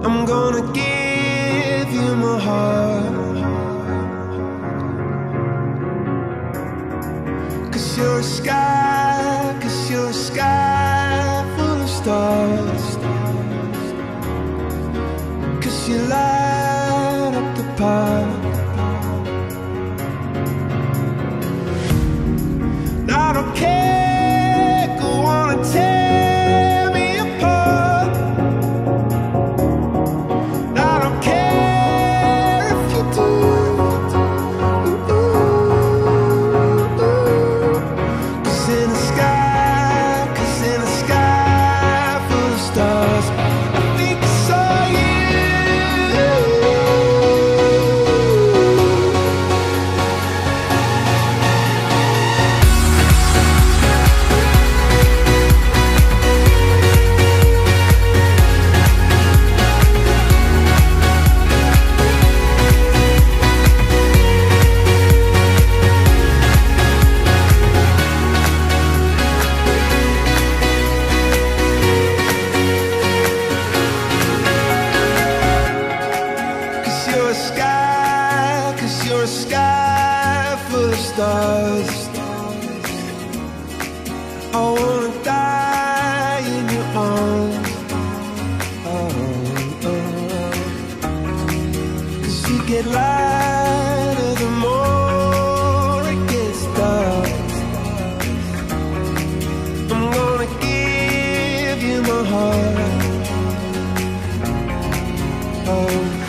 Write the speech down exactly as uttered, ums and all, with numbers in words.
I'm gonna give you my heart, 'cause you're a sky, 'cause you're a sky full of stars, 'cause you light up the park. I don't care, go on and tear me apart. I don't care if you do. Cause in the sky, cause in the sky full of stars, I think I saw you. You're a sky, 'cause you're a sky full of stars. I wanna die in your arms. Oh, oh. 'Cause you get lighter the more it gets dark. I'm gonna give you my heart. Oh.